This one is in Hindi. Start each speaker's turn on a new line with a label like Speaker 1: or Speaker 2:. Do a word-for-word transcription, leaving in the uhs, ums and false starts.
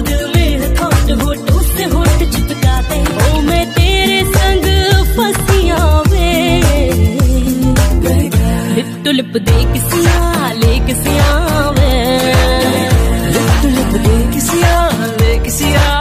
Speaker 1: दिल में है थॉट, होठों से होठ चिपकाते, ओ मैं तेरे संग फंसिया वे। लिप टू लिप दे किसिया ले किसिया वे, लिप टू लिप दे किसिया ले किसिया।